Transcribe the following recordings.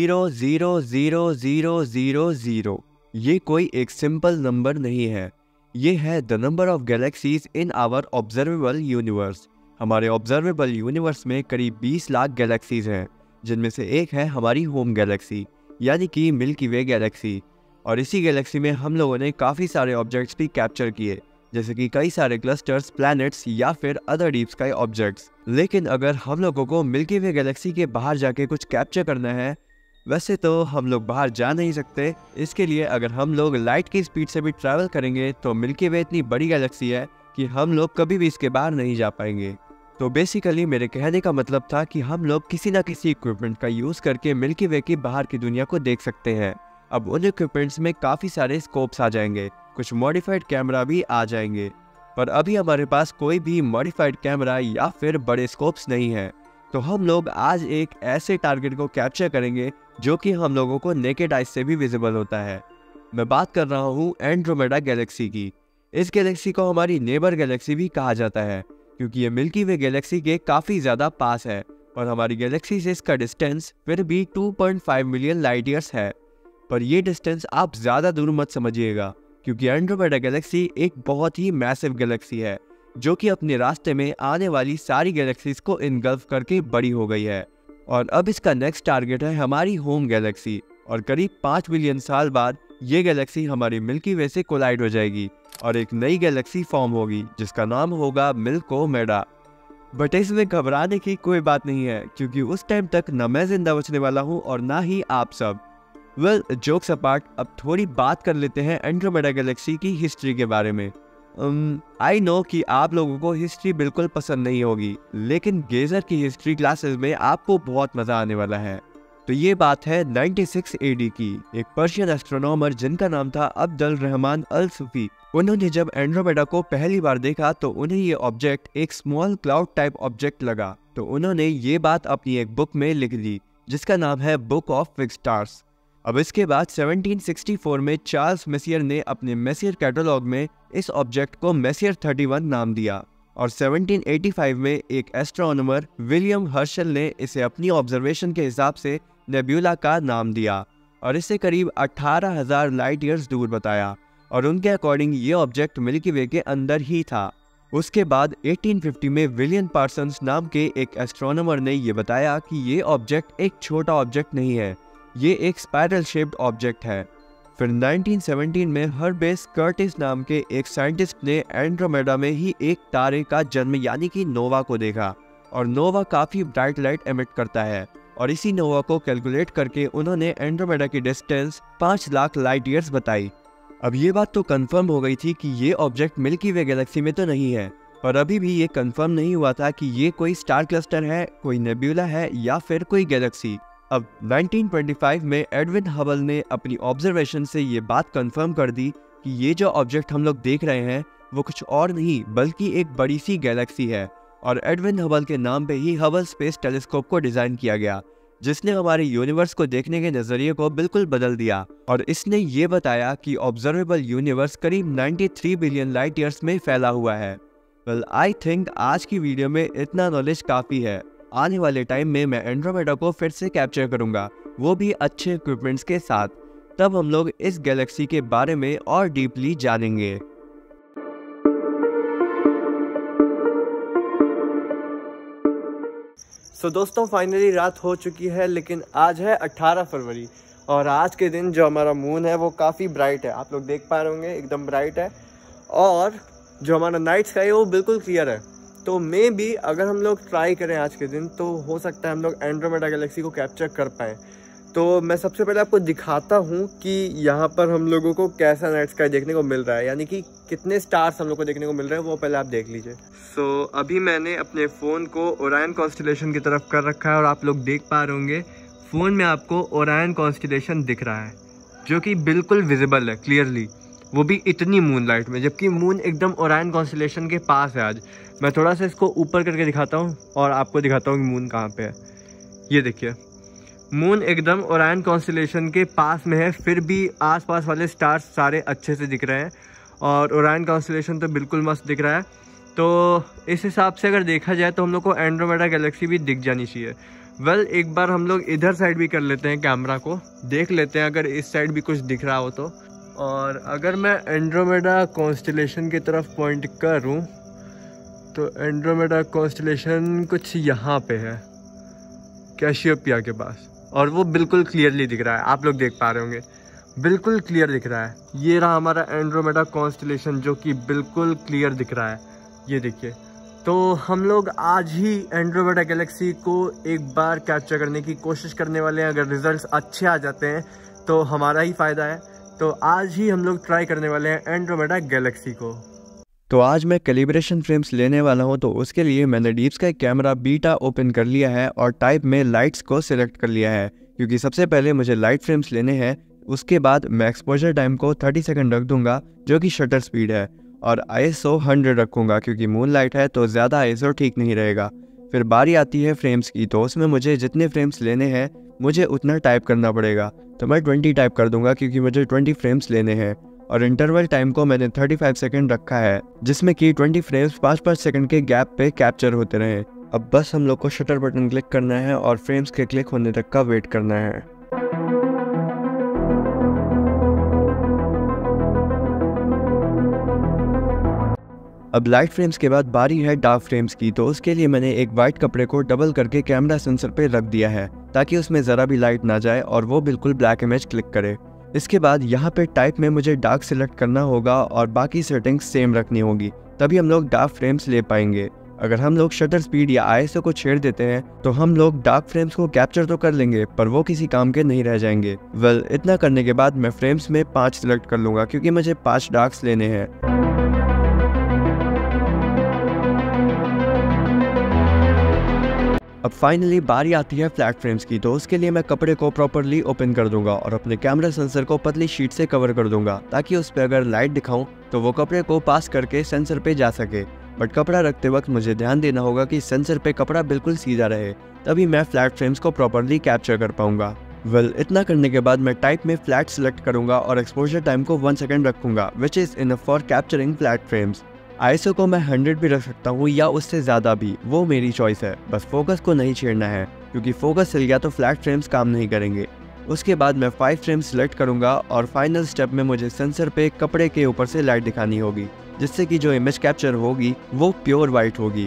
0000000। ये कोई एक सिंपल नंबर नहीं है, ये है the number of galaxies in our observable universe. हमारे ऑब्जर्वेबल यूनिवर्स में करीब 20 लाख गैलेक्सीज हैं, जिनमें से एक है हमारी होम गैलेक्सी यानी कि मिल्की वे गैलेक्सी। और इसी गैलेक्सी में हम लोगों ने काफ़ी सारे ऑब्जेक्ट्स भी कैप्चर किए, जैसे कि कई सारे क्लस्टर्स, प्लैनेट्स या फिर अदर डीप स्काई ऑब्जेक्ट्स। लेकिन अगर हम लोगों को मिल्की वे गैलेक्सी के बाहर जाके कुछ कैप्चर करना है, वैसे तो हम लोग बाहर जा नहीं सकते। इसके लिए अगर हम लोग लाइट की स्पीड से भी ट्रैवल करेंगे तो मिल्की वे इतनी बड़ी गैलेक्सी है कि हम लोग कभी भी इसके बाहर नहीं जा पाएंगे। तो बेसिकली मेरे कहने का मतलब था कि हम लोग किसी ना किसी इक्विपमेंट का यूज़ करके मिल्की वे की बाहर की दुनिया को देख सकते हैं। अब उन इक्विपमेंट्स में काफ़ी सारे स्कोप्स आ जाएंगे, कुछ मॉडिफाइड कैमरा भी आ जाएंगे, पर अभी हमारे पास कोई भी मॉडिफाइड कैमरा या फिर बड़े स्कोप्स नहीं है। तो हम लोग आज एक ऐसे टारगेट को कैप्चर करेंगे जो कि हम लोगों को नेकेड आइज से भी विजिबल होता है। मैं बात कर रहा हूँ एंड्रोमेडा गैलेक्सी की। इस गैलेक्सी को हमारी नेबर गैलेक्सी भी कहा जाता है, क्योंकि ये मिल्की वे गैलेक्सी के काफ़ी ज़्यादा पास है, और हमारी गैलेक्सी से इसका डिस्टेंस फिर भी 2.5 मिलियन लाइट ईयर्स है। पर ये डिस्टेंस आप ज़्यादा दूर मत समझिएगा, क्योंकि एंड्रोमेडा गैलेक्सी एक बहुत ही मैसिव गैलेक्सी है जो कि अपने रास्ते में आने वाली सारी गैलेक्सीज को इनगल्फ करके बड़ी हो गई है। और अब इसका नेक्स्ट टारगेट है हमारी होम गैलेक्सी, और करीब 5 बिलियन साल बाद ये गैलेक्सी हमारी मिल्की वे से कोलाइड हो जाएगी और एक नई गैलेक्सी फॉर्म होगी जिसका नाम होगा मिल्कोमेडा। बट इसमें घबराने की कोई बात नहीं है, क्योंकि उस टाइम तक न मैं जिंदा बचने वाला हूँ और ना ही आप सब। वेल, जोक्स अपार्ट, अब थोड़ी बात कर लेते हैं एंड्रोमेडा गैलेक्सी की हिस्ट्री के बारे में। आई नो कि आप लोगों को हिस्ट्री बिल्कुल पसंद नहीं होगी, लेकिन गेजर की हिस्ट्री क्लासेस में आपको बहुत मज़ा आने वाला है। तो ये बात है 96 AD की। एक पर्शियन एस्ट्रोनॉमर जिनका नाम था अब्दुल रहमान अल सूफी, उन्होंने जब एंड्रोमेडा को पहली बार देखा तो उन्हें ये ऑब्जेक्ट एक स्मॉल क्लाउड टाइप ऑब्जेक्ट लगा। तो उन्होंने ये बात अपनी एक बुक में लिख दी जिसका नाम है बुक ऑफ फिक्स्ड स्टार्स। अब इसके बाद 1764 में चार्ल्स मेसियर ने अपने मेसियर कैटलॉग में इस ऑब्जेक्ट को मेसियर 31 नाम दिया, और 1785 में एक एस्ट्रोनॉमर विलियम हर्शल ने इसे अपनी ऑब्जर्वेशन के हिसाब से नेब्यूला का नाम दिया और इसे करीब 18,000 लाइट ईयर्स दूर बताया, और उनके अकॉर्डिंग ये ऑब्जेक्ट मिल्की वे के अंदर ही था। उसके बाद 1850 में विलियम पार्सन्स नाम के एक एस्ट्रोनॉमर ने यह बताया कि ये ऑब्जेक्ट एक छोटा ऑब्जेक्ट नहीं है, ये एक स्पाइरल शेप्ड ऑब्जेक्ट है। फिर 1917 में हर्बेस कर्टिस नाम के एक साइंटिस्ट ने एंड्रोमेडा में ही एक तारे का जन्म यानी कि नोवा को देखा, और नोवा काफ़ी ब्राइट लाइट एमिट करता है, और इसी नोवा को कैलकुलेट करके उन्होंने एंड्रोमेडा की डिस्टेंस 5 लाख लाइट ईयर्स बताई। अब ये बात तो कंफर्म हो गई थी कि ये ऑब्जेक्ट मिल्की वे गैलेक्सी में तो नहीं है, पर अभी भी ये कंफर्म नहीं हुआ था कि ये कोई स्टार क्लस्टर है, कोई नेब्यूला है या फिर कोई गैलेक्सी। अब 1925 में एडविन हबल ने अपनी ऑब्जर्वेशन से ये बात कंफर्म कर दी कि ये जो ऑब्जेक्ट हम लोग देख रहे हैं वो कुछ और नहीं बल्कि एक बड़ी सी गैलेक्सी है, और एडविन हबल के नाम पे ही हबल स्पेस टेलीस्कोप को डिज़ाइन किया गया, जिसने हमारे यूनिवर्स को देखने के नज़रिए को बिल्कुल बदल दिया। और इसने ये बताया कि ऑब्जर्वेबल यूनिवर्स करीब 93 बिलियन लाइट ईयर्स में फैला हुआ है। वेल, आई थिंक आज की वीडियो में इतना नॉलेज काफ़ी है। आने वाले टाइम में मैं एंड्रोमेडा को फिर से कैप्चर करूंगा, वो भी अच्छे इक्विपमेंट्स के साथ। तब हम लोग इस गैलेक्सी के बारे में और डीपली जानेंगे। सो दोस्तों, फाइनली रात हो चुकी है, लेकिन आज है 18 फरवरी, और आज के दिन जो हमारा मून है वो काफ़ी ब्राइट है। आप लोग देख पा रहे होंगे, एकदम ब्राइट है, और जो हमारा नाइट स्काई है वो बिल्कुल क्लियर है। तो मे भी अगर हम लोग ट्राई करें आज के दिन, तो हो सकता है हम लोग एंड्रोमेडा गैलेक्सी को कैप्चर कर पाएँ। तो मैं सबसे पहले आपको दिखाता हूँ कि यहाँ पर हम लोगों को कैसा नाइट स्काई देखने को मिल रहा है, यानी कि कितने स्टार्स हम लोग को देखने को मिल रहे हैं, वो पहले आप देख लीजिए। सो अभी मैंने अपने फ़ोन को ओरायन कॉन्स्टेलेशन की तरफ कर रखा है, और आप लोग देख पा रहे होंगे फ़ोन में आपको ओरायन कॉन्स्टेलेशन दिख रहा है, जो कि बिल्कुल विजिबल है क्लियरली, वो भी इतनी मून लाइट में, जबकि मून एकदम ओरायन कॉन्स्टेलेशन के पास है। आज मैं थोड़ा सा इसको ऊपर करके दिखाता हूँ और आपको दिखाता हूँ कि मून कहाँ पे है। ये देखिए, मून एकदम ओरायन कॉन्स्टेलेशन के पास में है, फिर भी आसपास वाले स्टार्स सारे अच्छे से दिख रहे हैं, और ओरायन कॉन्स्टेलेशन तो बिल्कुल मस्त दिख रहा है। तो इस हिसाब से अगर देखा जाए तो हम लोग को एंड्रोमेडा गैलेक्सी भी दिख जानी चाहिए। वेल एक बार हम लोग इधर साइड भी कर लेते हैं, कैमरा को देख लेते हैं अगर इस साइड भी कुछ दिख रहा हो तो। और अगर मैं एंड्रोमेडा कॉन्स्टेलेशन की तरफ पॉइंट करूं तो एंड्रोमेडा कॉन्स्टेलेशन कुछ यहाँ पे है, कैशियोपिया के पास, और वो बिल्कुल क्लियरली दिख रहा है। आप लोग देख पा रहे होंगे, बिल्कुल क्लियर दिख रहा है। ये रहा हमारा एंड्रोमेडा कॉन्स्टेलेशन जो कि बिल्कुल क्लियर दिख रहा है, ये देखिए। तो हम लोग आज ही एंड्रोमेडा गैलेक्सी को एक बार कैप्चर करने की कोशिश करने वाले हैं। अगर रिजल्ट्स अच्छे आ जाते हैं तो हमारा ही फ़ायदा है। तो आज ही हम लोग ट्राई करने वाले हैं एंड्रोमेडा गैलेक्सी को। तो आज मैं कैलिब्रेशन फ्रेम्स लेने वाला हूं, तो उसके लिए मैंने deep sky camera beta open कर लिया है और टाइप में लाइट्स को सिलेक्ट कर लिया है, क्योंकि सबसे पहले मुझे लाइट फ्रेम्स लेने हैं। उसके बाद मैं एक्सपोजर टाइम को 30 सेकंड रख दूंगा जो कि शटर स्पीड है, और ISO 100 रखूंगा क्योंकि मून लाइट है तो ज़्यादा ISO ठीक नहीं रहेगा। फिर बारी आती है फ्रेम्स की, तो उसमें मुझे जितने फ्रेम्स लेने हैं मुझे उतना टाइप करना पड़ेगा। तो मैं 20 टाइप कर दूंगा क्योंकि मुझे 20 फ्रेम्स लेने हैं। और इंटरवल टाइम को मैंने 35 सेकंड रखा है, जिसमें कि 20 फ्रेम्स 5-5 सेकंड के गैप पे कैप्चर होते रहे। अब बस हम लोग को शटर बटन क्लिक करना है और फ्रेम्स के क्लिक होने तक का वेट करना है। अब लाइट फ्रेम्स के बाद बारी है डार्क फ्रेम्स की, तो उसके लिए मैंने एक वाइट कपड़े को डबल करके कैमरा सेंसर पे रख दिया है ताकि उसमें ज़रा भी लाइट ना जाए और वो बिल्कुल ब्लैक इमेज क्लिक करे। इसके बाद यहाँ पे टाइप में मुझे डार्क सिलेक्ट करना होगा और बाकी सेटिंग्स सेम रखनी होगी, तभी हम लोग डार्क फ्रेम्स ले पाएंगे। अगर हम लोग शटर स्पीड या ISO को छेड़ देते हैं तो हम लोग डार्क फ्रेम्स को कैप्चर तो कर लेंगे पर वो किसी काम के नहीं रह जाएंगे। वेल इतना करने के बाद मैं फ्रेम्स में 5 सिलेक्ट कर लूँगा क्योंकि मुझे 5 डार्क्स लेने हैं। अब फाइनली बारी आती है फ्लैट फ्रेम्स की, तो उसके लिए मैं कपड़े को प्रॉपरली ओपन कर दूंगा और अपने कैमरा सेंसर को पतली शीट से कवर कर दूंगा ताकि उस पर अगर लाइट दिखाऊं तो वो कपड़े को पास करके सेंसर पे जा सके। बट कपड़ा रखते वक्त मुझे ध्यान देना होगा कि सेंसर पे कपड़ा बिल्कुल सीधा रहे, तभी मैं फ्लैट फ्रेम्स को प्रॉपरली कैप्चर कर पाऊंगा। वेल इतना करने के बाद मैं टाइप में फ्लैट सिलेक्ट करूंगा और एक्सपोजर टाइम को 1 सेकंड रखूंगा, which is enough for capturing flat frames. ISO को मैं 100 भी रख सकता हूँ या उससे ज़्यादा भी, वो मेरी चॉइस है। बस फोकस को नहीं छेड़ना है क्योंकि फोकस हिल गया तो फ्लैट फ्रेम्स काम नहीं करेंगे। उसके बाद मैं 5 फ्रेम्स सिलेक्ट करूँगा और फाइनल स्टेप में मुझे सेंसर पे कपड़े के ऊपर से लाइट दिखानी होगी, जिससे कि जो इमेज कैप्चर होगी वो प्योर वाइट होगी।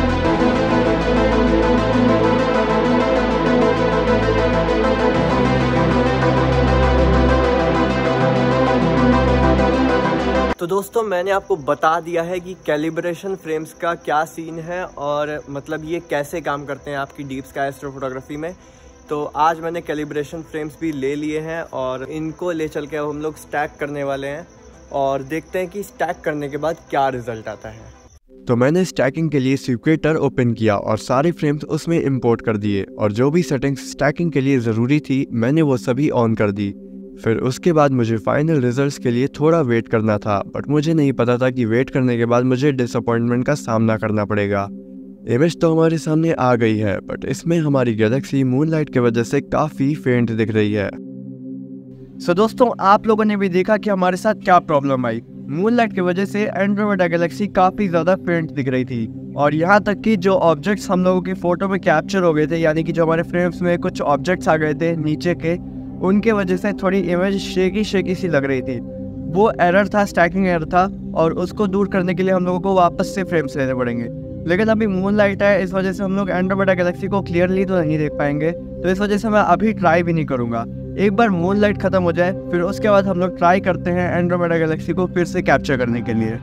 तो दोस्तों मैंने आपको बता दिया है कि कैलिब्रेशन फ्रेम्स का क्या सीन है और मतलब ये कैसे काम करते हैं आपकी डीप स्काई एस्ट्रो फोटोग्राफी में। तो आज मैंने कैलिब्रेशन फ्रेम्स भी ले लिए हैं और इनको ले चल के हम लोग स्टैक करने वाले हैं और देखते हैं कि स्टैक करने के बाद क्या रिजल्ट आता है। तो मैंने स्टैकिंग के लिए सिक्वेटर ओपन किया और सारे फ्रेम्स उसमें इंपोर्ट कर दिए और जो भी सेटिंग्स स्टैकिंग के लिए ज़रूरी थी मैंने वो सभी ऑन कर दी। फिर उसके बाद मुझे फाइनल रिजल्ट्स के लिए थोड़ा वेट करना था, बट मुझे नहीं पता था कि वेट करने के बाद मुझे डिसअपॉइंटमेंट का सामना करना पड़ेगा। इमेज तो हमारे सामने आ गई है, बट इसमें हमारी गैलेक्सी मूनलाइट की वजह से काफ़ी फेंट दिख रही है। सो दोस्तों आप लोगों ने भी देखा कि हमारे साथ क्या प्रॉब्लम आई। मूनलाइट की वजह से एंड्रोमेडा गैलेक्सी काफ़ी ज़्यादा फेंट दिख रही थी और यहाँ तक कि जो ऑब्जेक्ट्स हम लोगों की फ़ोटो में कैप्चर हो गए थे, यानी कि जो हमारे फ्रेम्स में कुछ ऑब्जेक्ट्स आ गए थे नीचे के, उनके वजह से थोड़ी इमेज शेकी सी लग रही थी। वो एरर था, स्टैकिंग एरर था, और उसको दूर करने के लिए हम लोगों को वापस से फ्रेम्स लेने पड़ेंगे। लेकिन अभी मूनलाइट है, इस वजह से हम लोग एंड्रोमेडा गैलेक्सी को क्लियरली तो नहीं देख पाएंगे, तो इस वजह से मैं अभी ट्राई भी नहीं करूँगा। एक बार मूनलाइट ख़त्म हो जाए फिर उसके बाद हम लोग ट्राई करते हैं एंड्रोमेडा गैलेक्सी को फिर से कैप्चर करने के लिए।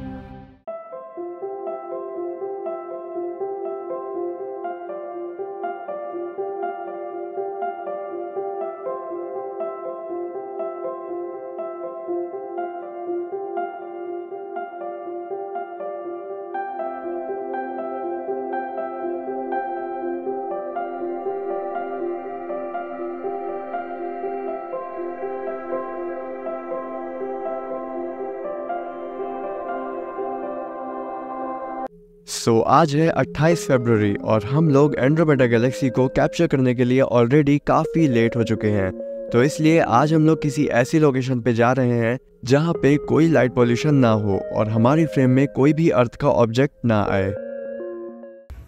आज है 28 फरवरी और हम लोग एंड्रोमेडा गैलेक्सी को कैप्चर करने के लिए ऑलरेडी काफ़ी लेट हो चुके हैं। तो इसलिए आज हम लोग किसी ऐसी लोकेशन पे जा रहे हैं जहाँ पे कोई लाइट पॉल्यूशन ना हो और हमारी फ्रेम में कोई भी अर्थ का ऑब्जेक्ट ना आए।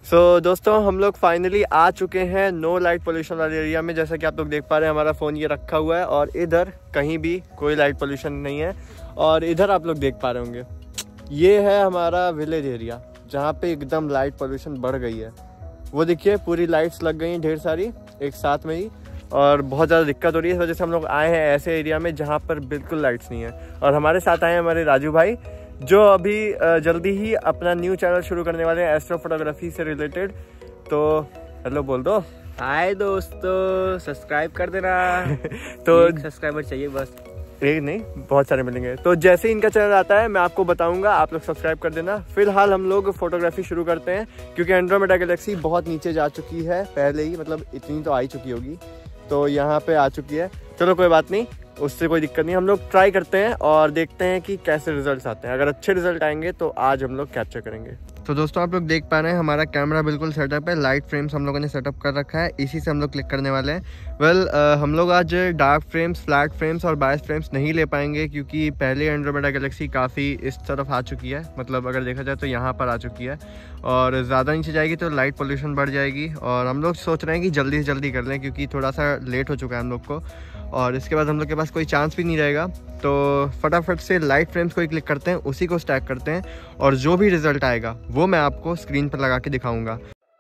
दोस्तों हम लोग फाइनली आ चुके हैं नो लाइट पोल्यूशन वाले एरिया में। जैसा कि आप लोग देख पा रहे हैं हमारा फ़ोन ये रखा हुआ है और इधर कहीं भी कोई लाइट पोल्यूशन नहीं है। और इधर आप लोग देख पा रहे होंगे ये है हमारा विलेज एरिया जहाँ पे एकदम लाइट पोल्यूशन बढ़ गई है। वो देखिए पूरी लाइट्स लग गई हैं ढेर सारी एक साथ में ही, और बहुत ज़्यादा दिक्कत हो रही है। इस वजह से हम लोग आए हैं ऐसे एरिया में जहाँ पर बिल्कुल लाइट्स नहीं है। और हमारे साथ आए हैं हमारे राजू भाई जो अभी जल्दी ही अपना न्यू चैनल शुरू करने वाले हैं एस्ट्रो फोटोग्राफी से रिलेटेड। तो हेलो बोल दो। हाय दोस्तों, सब्सक्राइब कर देना। तो सब्सक्राइबर चाहिए बस, एक नहीं बहुत सारे मिलेंगे। तो जैसे ही इनका चैनल आता है मैं आपको बताऊंगा, आप लोग सब्सक्राइब कर देना। फिलहाल हम लोग फोटोग्राफी शुरू करते हैं क्योंकि एंड्रोमेडा गैलेक्सी बहुत नीचे जा चुकी है पहले ही, मतलब इतनी तो आई चुकी होगी, तो यहाँ पे आ चुकी है। चलो कोई बात नहीं, उससे कोई दिक्कत नहीं। हम लोग ट्राई करते हैं और देखते हैं कि कैसे रिजल्ट्स आते हैं। अगर अच्छे रिजल्ट आएंगे तो आज हम लोग कैप्चर करेंगे। तो दोस्तों आप लोग देख पा रहे हैं हमारा कैमरा बिल्कुल सेटअप है, लाइट फ्रेम्स हम लोगों ने सेटअप कर रखा है, इसी से हम लोग क्लिक करने वाले हैं। हम लोग आज डार्क फ्रेम्स, फ्लैट फ्रेम्स और बायस फ्रेम्स नहीं ले पाएंगे क्योंकि पहले एंड्रोमेडा गैलेक्सी काफ़ी इस तरफ आ चुकी है, मतलब अगर देखा जाए तो यहाँ पर आ चुकी है और ज़्यादा नीचे जाएगी तो लाइट पोल्यूशन बढ़ जाएगी। और हम लोग सोच रहे हैं कि जल्दी से जल्दी कर लें क्योंकि थोड़ा सा लेट हो चुका है हम लोग को, और इसके बाद हम लोग के पास कोई चांस भी नहीं रहेगा। तो फटाफट से लाइट फ्रेम्स को ही क्लिक करते हैं, उसी को स्टैक करते हैं और जो भी रिजल्ट आएगा वो मैं आपको स्क्रीन पर लगा के दिखाऊंगा।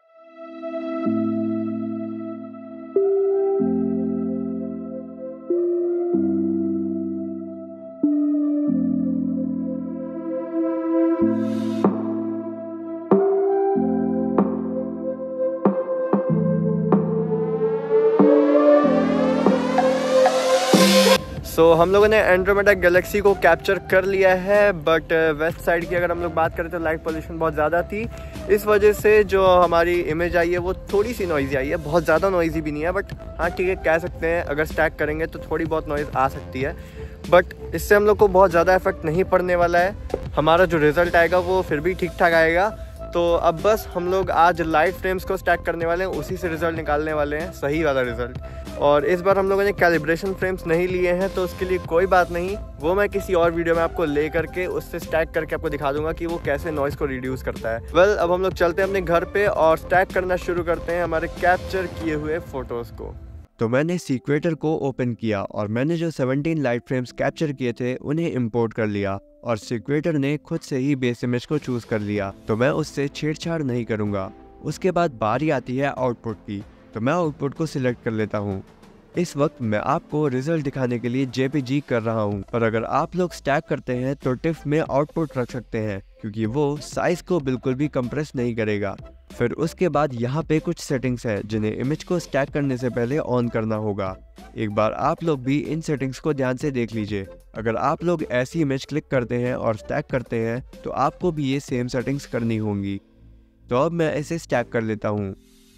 हम लोगों ने एंड्रोमेडा गैलेक्सी को कैप्चर कर लिया है, बट वेस्ट साइड की अगर हम लोग बात करें तो लाइट पोल्यूशन बहुत ज़्यादा थी। इस वजह से जो हमारी इमेज आई है वो थोड़ी सी नॉइज़ी आई है, बहुत ज़्यादा नॉइज़ी भी नहीं है, बट हाँ ठीक है कह सकते हैं अगर स्टैक करेंगे तो थोड़ी बहुत नॉइज़ आ सकती है, बट इससे हम लोग को बहुत ज़्यादा इफेक्ट नहीं पड़ने वाला है। हमारा जो रिज़ल्ट आएगा वो फिर भी ठीक ठाक आएगा। तो अब बस हम लोग आज लाइट फ्रेम्स को स्टैक करने वाले हैं, उसी से रिज़ल्ट निकालने वाले हैं, सही वाला रिज़ल्ट। और इस बार हम लोगों ने कैलिब्रेशन फ्रेम्स नहीं लिए हैं तो उसके लिए कोई बात नहीं, वो मैं किसी और वीडियो में आपको ले करके उससे स्टैक करके आपको दिखा दूंगा कि वो कैसे नॉइज़ को रिड्यूस करता है। अब हम लोग चलते हैं अपने घर पे और स्टैक करना शुरू करते हैं हमारे कैप्चर किए हुए फ़ोटोज़ को। तो मैंने सीक्वेटर को ओपन किया और मैंने जो 17 लाइट फ्रेम्स कैप्चर किए थे उन्हें इंपोर्ट कर लिया और सीक्वेटर ने खुद से ही बेस इमेज को चूज कर लिया, तो मैं उससे छेड़छाड़ नहीं करूंगा। उसके बाद बारी आती है आउटपुट की, तो मैं आउटपुट को सिलेक्ट कर लेता हूँ। इस वक्त मैं आपको रिजल्ट दिखाने के लिए JPG कर रहा हूँ, पर अगर आप लोग स्टैक करते हैं तो टिफ में आउटपुट रख सकते हैं क्योंकि वो साइज को बिल्कुल भी कंप्रेस नहीं करेगा। फिर उसके बाद यहाँ पे कुछ सेटिंग्स हैं जिन्हें इमेज को स्टैक करने से पहले ऑन करना होगा। एक बार आप लोग भी इन सेटिंग्स को ध्यान से देख लीजिए। अगर आप लोग ऐसी इमेज क्लिक करते हैं और स्टैक करते हैं तो आपको भी ये सेम सेटिंग्स करनी होंगी। तो अब मैं इसे स्टैक कर लेता हूँ।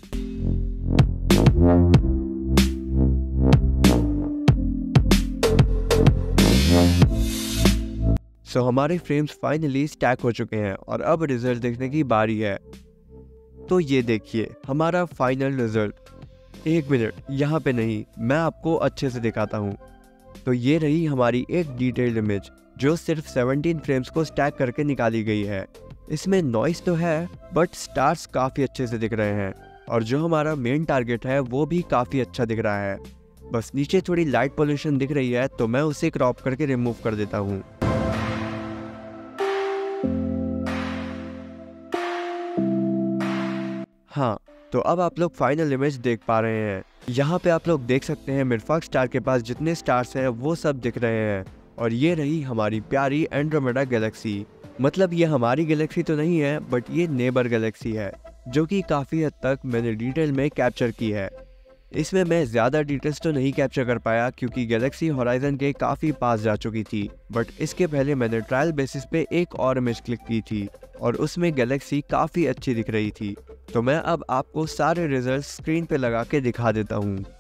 हमारे फ्रेम्स फाइनली स्टैक हो चुके हैं और अब रिजल्ट देखने की बारी है। तो ये देखिए हमारा फाइनल रिजल्ट। एक मिनट, यहाँ पे नहीं, मैं आपको अच्छे से दिखाता हूँ। तो ये रही हमारी एक डिटेल्ड इमेज जो सिर्फ 17 फ्रेम्स को स्टैक करके निकाली गई है। इसमें नॉइस तो है बट स्टार्स काफ़ी अच्छे से दिख रहे हैं और जो हमारा मेन टारगेट है वो भी काफ़ी अच्छा दिख रहा है। बस नीचे थोड़ी लाइट पोल्यूशन दिख रही है तो मैं उसे क्रॉप करके रिमूव कर देता हूँ। हाँ, तो अब आप लोग फाइनल इमेज देख पा रहे हैं। यहाँ पे आप लोग देख सकते हैं मिरफॉक्स स्टार के पास जितने स्टार्स हैं वो सब दिख रहे हैं। और ये रही हमारी प्यारी एंड्रोमेडा गैलेक्सी। मतलब ये हमारी गैलेक्सी तो नहीं है बट ये नेबर गैलेक्सी है जो कि काफ़ी हद तक मैंने डिटेल में कैप्चर की है। इसमें मैं ज़्यादा डिटेल्स तो नहीं कैप्चर कर पाया क्योंकि गैलेक्सी होराइजन के काफ़ी पास जा चुकी थी, बट इसके पहले मैंने ट्रायल बेसिस पे एक और इमेज क्लिक की थी और उसमें गैलेक्सी काफ़ी अच्छी दिख रही थी। तो मैं अब आपको सारे रिजल्ट स्क्रीन पे लगा के दिखा देता हूँ।